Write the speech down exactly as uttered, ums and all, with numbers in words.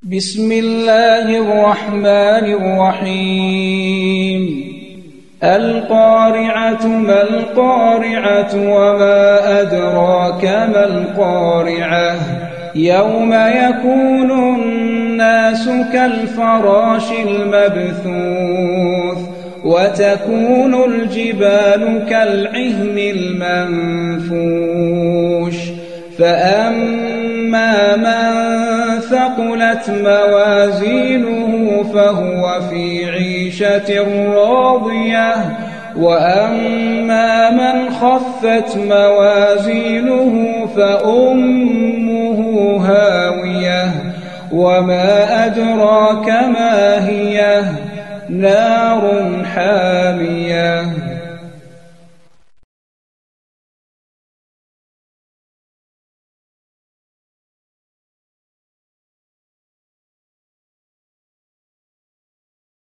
بسم الله الرحمن الرحيم القارعة ما القارعة وما أدراك ما القارعة يوم يكون الناس كالفراش المبثوث وتكون الجبال كالعهن المنفوش فأما من ثقلت موازينه فهو في عيشة راضية وأما من خفت موازينه فأمه هاوية وما أدراك ما هي نار حامية